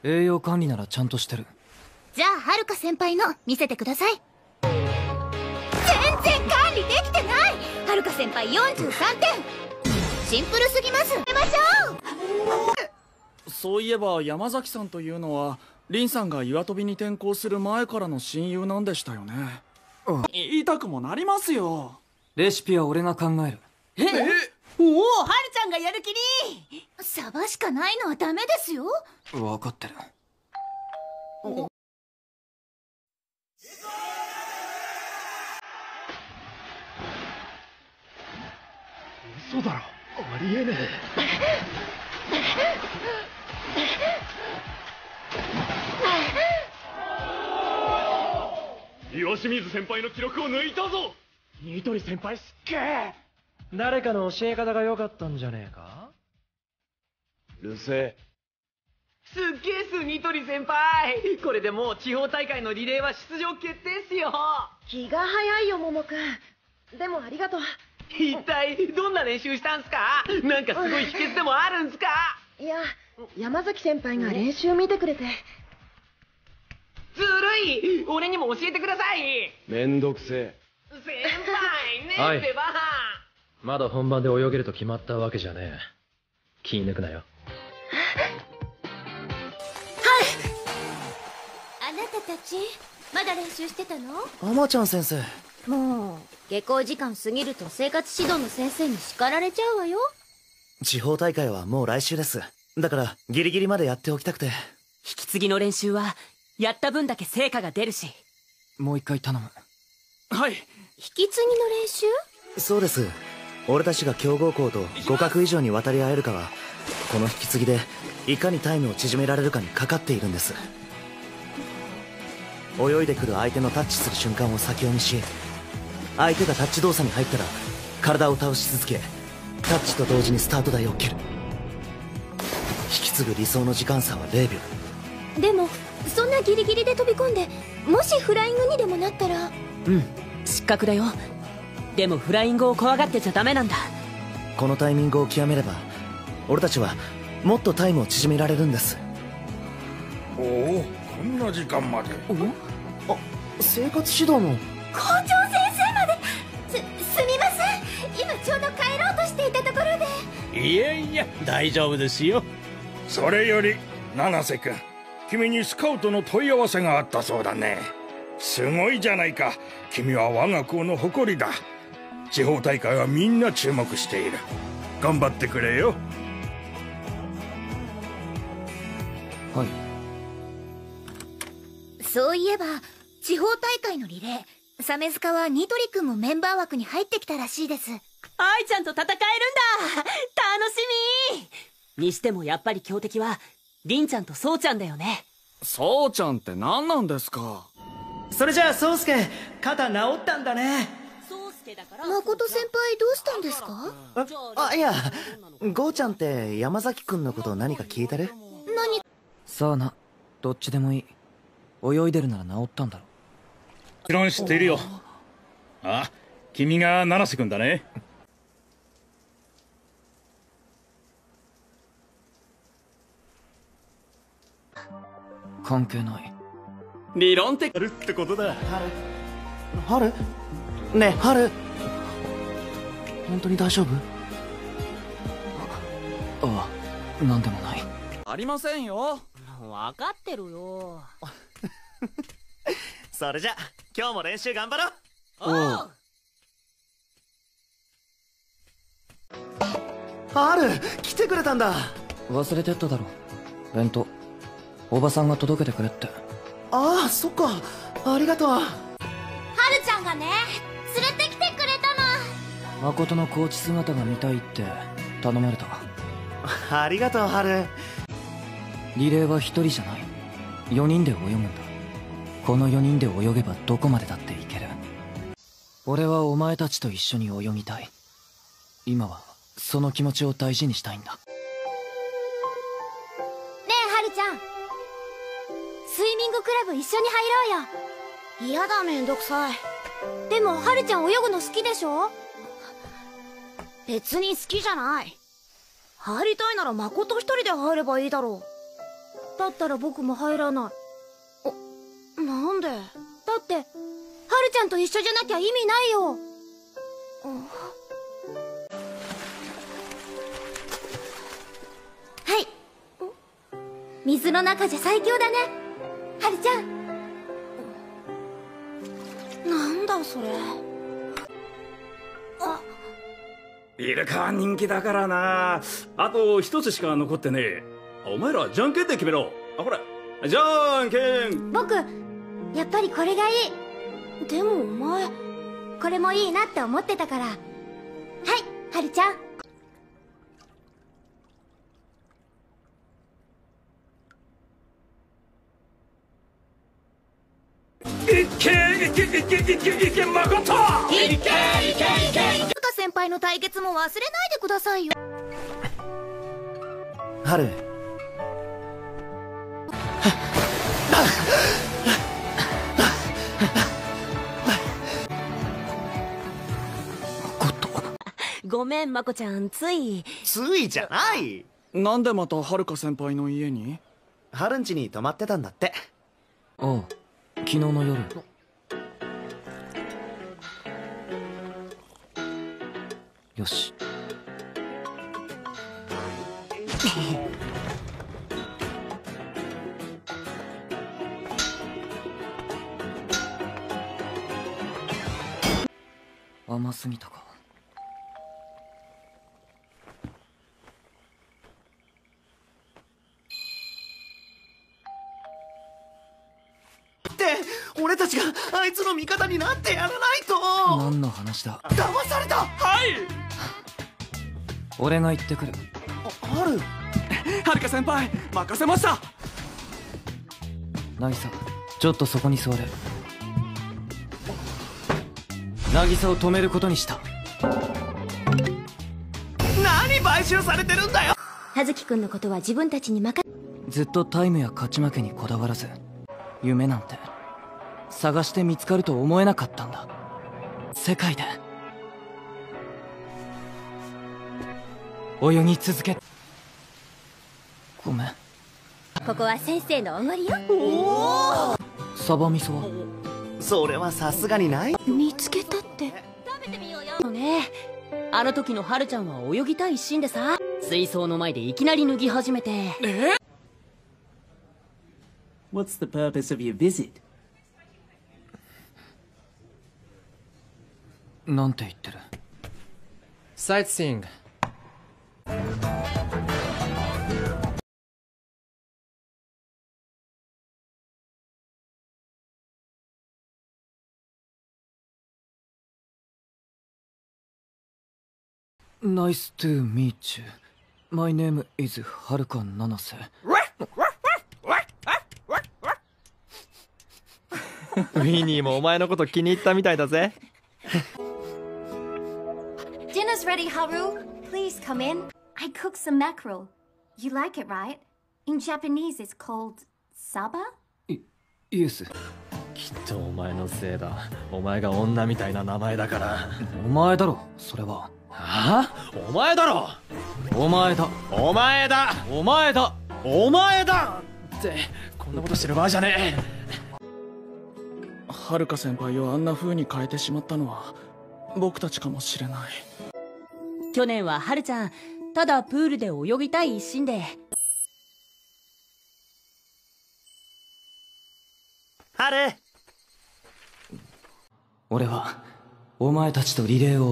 栄養管理ならちゃんとしてる。 じゃあはるか先輩の見せてください。全然管理できてない。はるか先輩43点。シンプルすぎます。出ましょう。そういえば山崎さんというのは凛さんが岩飛びに転校する前からの親友なんでしたよね。言いたくもなりますよ。 レシピは俺が考える。 おお、はるちゃんがやる気に。 サバしかないのはダメですよ。 分かってる。 嘘だろ、ありえねえ。岩清水先輩の記録を抜いたぞ。ニトリ先輩すっげえ。 誰かの教え方が良かったんじゃねえか。 うるせえ。 すっげえっす、ニトリ先輩。これでもう地方大会のリレーは出場決定っすよ。 気が早いよ、桃くん。でもありがとう。 一体どんな練習したんすか？なんかすごい秘訣でもあるんすか？ いや、山崎先輩が練習見てくれて。 ずるい。俺にも教えてください。 めんどくせえ。 先輩ねってば。 まだ本番で泳げると決まったわけじゃねえ。気抜くなよ。 あなたたちまだ練習してたの？ アマちゃん先生。 もう下校時間過ぎると生活指導の先生に叱られちゃうわよ。 地方大会はもう来週です。だからギリギリまでやっておきたくて。 引き継ぎの練習はやった分だけ成果が出るし。 もう一回頼む。 はい。 引き継ぎの練習？ そうです。俺たちが強豪校と互角以上に渡り合えるかはこの引き継ぎでいかにタイムを縮められるかにかかっているんです。泳いでくる相手のタッチする瞬間を先読みし、相手がタッチ動作に入ったら体を倒し続け、タッチと同時にスタート台を蹴る。引き継ぐ理想の時間差は0秒。 でもそんなギリギリで飛び込んで、もしフライングにでもなったら。 失格だよ。でもフライングを怖がってちゃダメなんだ。 このタイミングを極めれば俺たちはもっとタイムを縮められるんです。 おお、こんな時間まで。 あ、生活指導の校長先生まで。すみません、今ちょうど帰ろうとしていたところで。 いやいや、大丈夫ですよ。それより七瀬君、君にスカウトの問い合わせがあったそうだね。すごいじゃないか。君は我が校の誇りだ。地方大会はみんな注目している。頑張ってくれよ。 はい。 そういえば地方大会のリレー、鮫塚はニトリ君もメンバー枠に入ってきたらしいです。 愛ちゃんと戦えるんだ。楽しみ。にしてもやっぱり強敵は凛ちゃんとそうちゃんだよね。 そうちゃんって何なんですか？ それじゃあ宗介、肩治ったんだね。 誠先輩どうしたんですか？ いや、ゴーちゃんって山崎君のこと何か聞いてる？ 何？ さあな、どっちでもいい。泳いでるなら治ったんだろ。 もちろん知っているよ。あ、君が七瀬君だね。 関係ない。 理論的あるってことだ。 春？ねえ春、本当に大丈夫？ ああ、なんでもない。 ありませんよ。 分かってるよ。 それじゃ今日も練習頑張ろう。 おう。 春、来てくれたんだ。 忘れてっただろ。弁当おばさんが届けてくれって。 ああ、そっか、ありがとう。 はるちゃんがね、連れてきてくれたの。 誠のコーチ姿が見たいって頼まれた。 ありがとう春。 リレーは一人じゃない、4人で泳ぐんだ。この4人で泳げばどこまでだっていける。俺はお前たちと一緒に泳ぎたい。今はその気持ちを大事にしたいんだ。 ねえはるちゃん、スイミングクラブ一緒に入ろうよ。 嫌だ、めんどくさい。 でもはるちゃん泳ぐの好きでしょ？ 別に好きじゃない。入りたいなら誠一人で入ればいいだろう。 だったら僕も入らない。なんで？だってはるちゃんと一緒じゃなきゃ意味ないよ。はい。水の中じゃ最強だね、はるちゃん。なんだそれ。 イルカは人気だからな。あと一つしか残ってねえ。お前らじゃんけんで決めろ。ほら、じゃんけん。 僕やっぱりこれがいい。でもお前これもいいなって思ってたから。はい、はるちゃん。 いけまこと。いけはるか先輩の対決も忘れないでくださいよ。 ハル、 ごめん、まこちゃん、ついじゃない。 なんでまたはるか先輩の家に？ ハルん家に泊まってたんだって。 ああ、昨日の夜。よし。甘すぎたか。 俺たちがあいつの味方になってやらないと。 何の話だ。 騙された。 はい。 俺が行ってくる。 ハル、 はるか先輩任せました。 渚、ちょっとそこに座れ。渚を止めることにした。 何買収されてるんだよ。 葉月くんのことは自分たちに任ずっとタイムや勝ち負けにこだわらず、夢なんて探して見つかると思えなかったんだ。世界で泳ぎ続け。ごめん。 ここは先生のおごりよ。 サバ味噌は？ それはさすがにない。 見つけたって。 食べてみようよ。ね、あの時のはるちゃんは泳ぎたい一心でさ、水槽の前でいきなり脱ぎ始めて。 What's the purpose of your visit? なんて言ってる？ Sightseeing. Nice to meet you. My name is はるか七瀬。 ウィニーもお前のこと気に入ったみたいだぜ。 Dinner's ready, Haru. Please come in. I cooked some mackerel. You like it, right? In Japanese, it's called saba? Yes. きっとお前のせいだ。お前が女みたいな名前だから。 お前だろ、それは。 はあ？お前だろ。 お前だ。 お前だ。 お前だ。 お前だってこんなことしてる場合じゃねえ。 はるか先輩をあんな風に変えてしまったのは僕たちかもしれない。 去年ははるちゃんただプールで泳ぎたい一心で。 ハル、 俺はお前たちとリレーを